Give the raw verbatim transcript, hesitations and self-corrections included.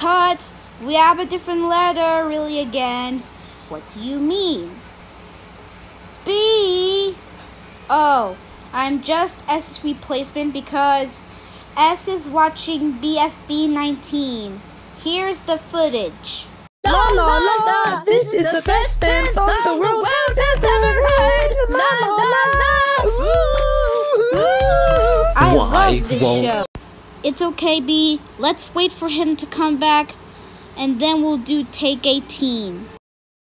Cut! We have a different letter, really again. What do you mean? B! Oh, I'm just S's replacement because S is watching B F B nineteen. Here's the footage. La la la la! This is the best band song the world has ever heard! La la la la! I Why love this won't... show. It's okay, B. Let's wait for him to come back, and then we'll do take eighteen.